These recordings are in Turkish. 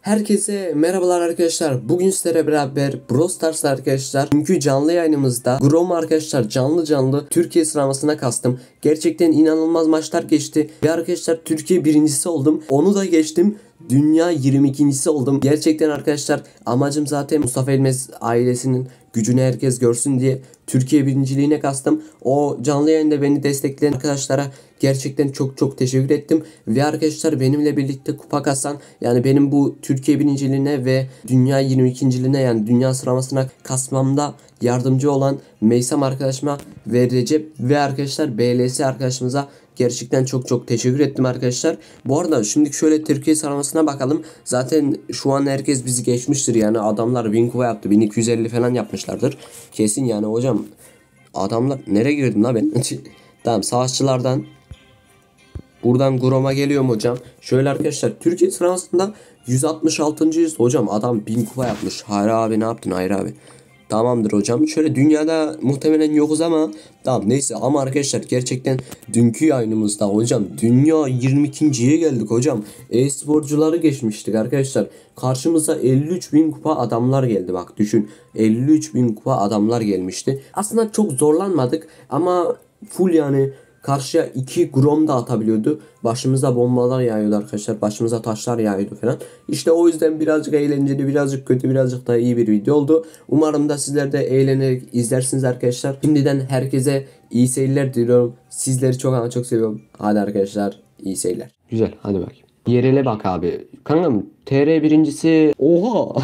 Herkese merhabalar arkadaşlar. Bugün sizlere beraber Brawl Stars arkadaşlar. Çünkü canlı yayınımızda Grom arkadaşlar canlı Türkiye sıralamasına kastım. Gerçekten inanılmaz maçlar geçti. Ve arkadaşlar Türkiye birincisi oldum. Onu da geçtim. Dünya 22.si oldum. Gerçekten arkadaşlar amacım zaten Mustafa Elmez ailesinin gücünü herkes görsün diye Türkiye birinciliğine kastım. O canlı yayında beni destekleyen arkadaşlara gerçekten çok teşekkür ettim. Ve arkadaşlar benimle birlikte kupa kasan, yani benim bu Türkiye birinciliğine ve dünya 22.liğine, yani dünya sıralamasına kasmamda yardımcı olan Meysam arkadaşıma ve Recep ve arkadaşlar BLS arkadaşımıza gerçekten çok teşekkür ettim arkadaşlar. Bu arada şimdi şöyle Türkiye sıralamasına bakalım. Zaten şu an herkes bizi geçmiştir, yani adamlar 1000 kupa yaptı, 1250 falan yapmışlardır. Kesin yani hocam. Adamlar nereye girdim la ben? Tamam, savaşçılardan buradan Grom'a geliyorum hocam. Şöyle arkadaşlar Türkiye sıralamasında 166.'yız hocam. Adam 1000 kupa yapmış. Hayır abi, ne yaptın Hayır abi? Tamamdır hocam. Şöyle dünyada muhtemelen yokuz ama tamam neyse, ama arkadaşlar gerçekten dünkü yayınımızda hocam dünya 22.'ye geldik hocam. E-sporcuları geçmiştik arkadaşlar. Karşımıza 53.000 kupa adamlar geldi, bak düşün. 53.000 kupa adamlar gelmişti. Aslında çok zorlanmadık ama full, yani karşıya 2 Grom da atabiliyordu. Başımıza bombalar yağıyordu arkadaşlar. Başımıza taşlar yağıyordu falan. İşte o yüzden birazcık eğlenceli, birazcık kötü, birazcık da iyi bir video oldu. Umarım da sizler de eğlenerek izlersiniz arkadaşlar. Şimdiden herkese iyi seyirler diliyorum. Sizleri çok ama çok seviyorum. Hadi arkadaşlar, iyi seyirler. Güzel, hadi bakayım. Yerele bak abi. Kankam TR birincisi. Oha.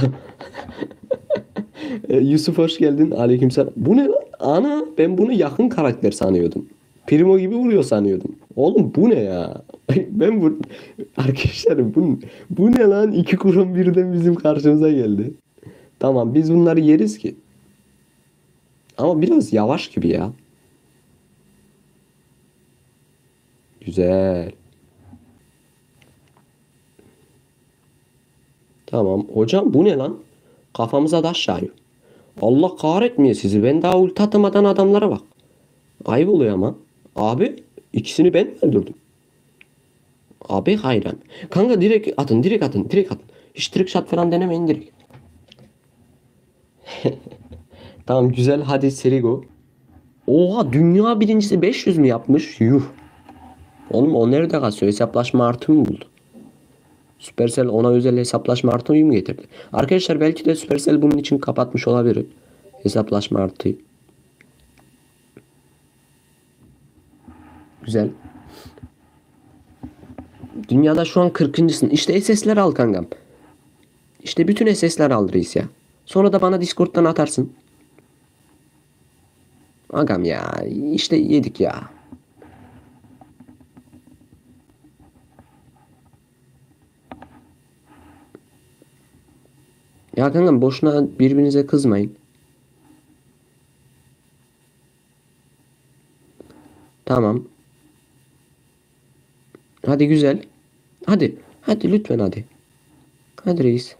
Yusuf hoş geldin. Aleykümselam. Bu ne lan? Ana, ben bunu yakın karakter sanıyordum. Primo gibi vuruyor sanıyordum. Oğlum bu ne ya? Ben bu arkadaşlar bu ne lan? 2 kurum birden bizim karşımıza geldi. Tamam, biz bunları yeriz ki. Ama biraz yavaş gibi ya. Güzel. Tamam. Hocam bu ne lan? Kafamıza taş yağıyor. Allah kahretmiyor sizi. Ben daha ulti atamadan adamlara bak. Ayıp oluyor ama. Abi ikisini ben öldürdüm. Abi hayran. Kanka direkt atın, direkt atın, direkt atın. Hiç trick shot falan denemeyin, direkt. Tamam güzel, hadi seri go. Oha, dünya birincisi 500 mü yapmış? Yuh. Oğlum o nerede kasıyor? Hesaplaşma artı mı buldu? Supercell ona özel hesaplaşma artıyı mı getirdi? Arkadaşlar belki de Supercell bunun için kapatmış olabilir. Hesaplaşma artıyı. Güzel. Dünyada şu an 40.sın. İşte SS'ler al kankam. İşte bütün SS'ler al reis ya. Sonra da bana Discord'dan atarsın. Agam ya, işte yedik ya. Ya kankam boşuna birbirinize kızmayın. Tamam. Hadi güzel. Hadi. Hadi lütfen hadi. Hadi reis.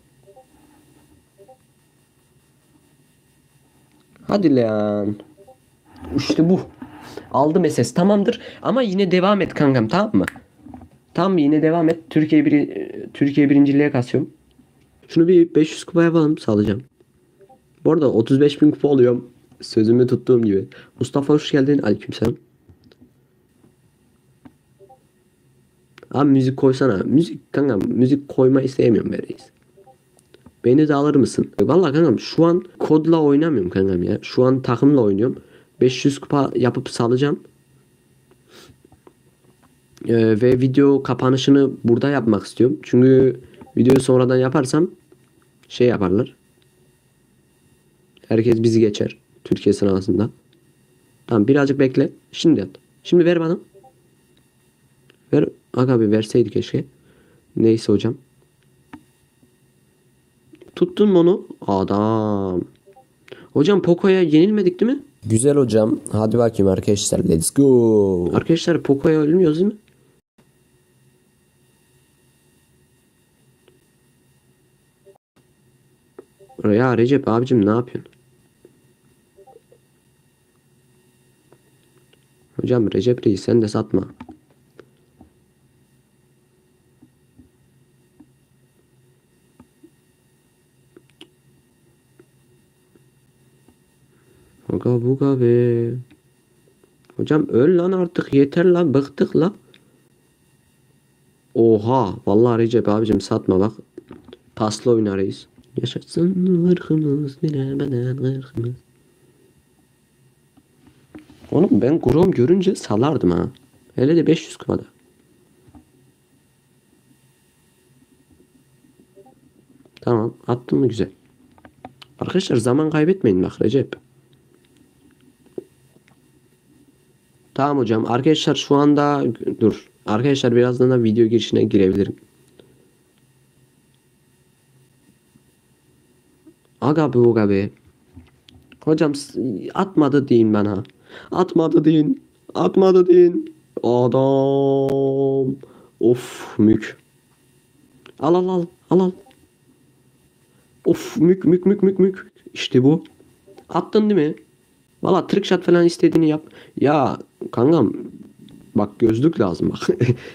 Hadi lan. İşte bu. Aldım SS, tamamdır. Ama yine devam et kankam, tamam mı? Tamam, yine devam et. Türkiye birinciliğe kasıyorum. Şunu bir 500 kupa yapalım, salacağım. Bu arada 35.000 kupa oluyorum. Sözümü tuttuğum gibi. Mustafa hoş geldin. Aleykümselam. Abi müzik koysana. Müzik kankam, müzik koymayı sevmiyorum be reis. Beni de alır mısın? Vallahi kankam şu an kodla oynamıyorum kankam ya. Şu an takımla oynuyorum. 500 kupa yapıp salacağım. Ve video kapanışını burada yapmak istiyorum. Çünkü videoyu sonradan yaparsam şey yaparlar. Herkes bizi geçer Türkiye sıralamasında. Tamam, birazcık bekle. Şimdi at. Şimdi ver bana. Ver. Aga bir verseydi keşke. Neyse hocam. Tuttun mu onu? Adam. Hocam Poco'ya yenilmedik değil mi? Güzel hocam. Hadi bakayım arkadaşlar. Let's go. Arkadaşlar Poco'ya ölmüyoruz değil mi? Ya Recep abicim ne yapıyorsun? Hocam Recep Reis sen de satma. Aga buga be. Hocam öl lan artık, yeter lan, bıktık lan. Oha vallahi Recep abicim satma bak. Paslı oynarız. Yaşasın ırkımız bilemeden ırkımız. Oğlum ben Grom görünce salardım ha. Hele de 500 kupada. Tamam attın mı güzel. Arkadaşlar zaman kaybetmeyin bak Recep. Tamam hocam. Arkadaşlar şu anda dur. Arkadaşlar birazdan da video girişine girebilirim. Aga be oga be. Hocam atmadı deyin bana. Atmadı deyin. Atmadı deyin. Adam. Of mük. Al al al. Al al. Of mük mük mük mük mük. İşte bu. Attın değil mi? Valla trick shot falan istediğini yap. Ya kankam bak gözlük lazım bak.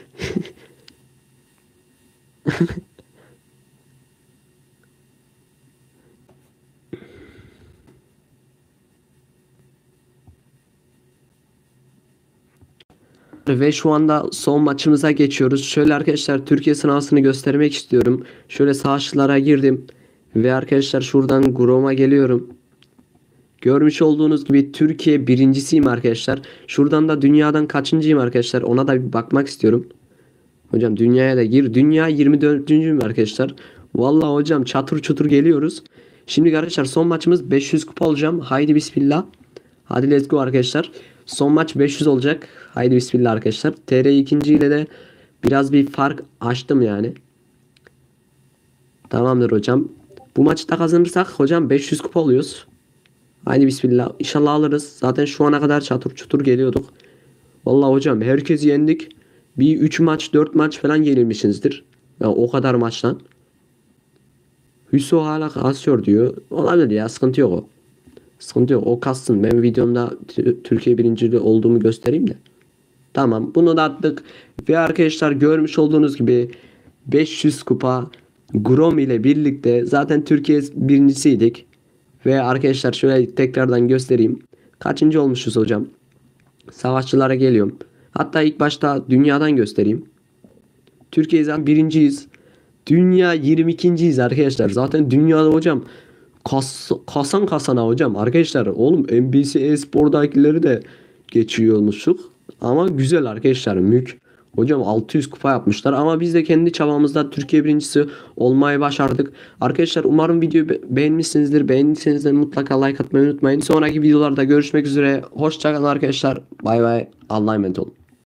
Ve şu anda son maçımıza geçiyoruz. Şöyle arkadaşlar Türkiye sıralamasını göstermek istiyorum. Şöyle savaşçılara girdim. Ve arkadaşlar şuradan Grom'a geliyorum. Görmüş olduğunuz gibi Türkiye birincisiyim arkadaşlar. Şuradan da dünyadan kaçıncıyım arkadaşlar. Ona da bir bakmak istiyorum. Hocam dünyaya da gir. Dünya 24.'üyüm arkadaşlar. Vallahi hocam çatır çutur geliyoruz. Şimdi arkadaşlar son maçımız 500 kupa olacağım. Haydi bismillah. Hadi let's go arkadaşlar. Son maç 500 olacak. Haydi bismillah arkadaşlar. TR ikinci ile de biraz bir fark açtım yani. Tamamdır hocam. Bu maçı da kazanırsak hocam 500 kupa oluyoruz. Haydi bismillah. İnşallah alırız. Zaten şu ana kadar çatır çutur geliyorduk. Vallahi hocam herkesi yendik. Bir 3 maç 4 maç falan yenilmişizdir. Ya o kadar maçtan. Hüso hala kasıyor diyor. Olabilir ya, sıkıntı yok o. Sıkıntı yok, o kassın. Ben videomda Türkiye birinciliği olduğumu göstereyim de. Tamam bunu da attık. Ve arkadaşlar görmüş olduğunuz gibi 500 kupa Grom ile birlikte zaten Türkiye birincisiydik. Ve arkadaşlar şöyle tekrardan göstereyim. Kaçıncı olmuşuz hocam? Savaşçılara geliyorum. Hatta ilk başta dünyadan göstereyim. Türkiye zaten birinciyiz. Dünya 22.yiz arkadaşlar. Zaten dünyada hocam kasan kasana hocam. Arkadaşlar oğlum NBC Espor'dakileri de geçiyormuşuk. Ama güzel arkadaşlar mük. Hocam 600 kupa yapmışlar ama biz de kendi çabamızda Türkiye birincisi olmayı başardık. Arkadaşlar umarım videoyu beğenmişsinizdir. Beğendiyseniz de mutlaka like atmayı unutmayın. Sonraki videolarda görüşmek üzere. Hoşçakalın arkadaşlar. Bay bay. Allah'a emanet olun.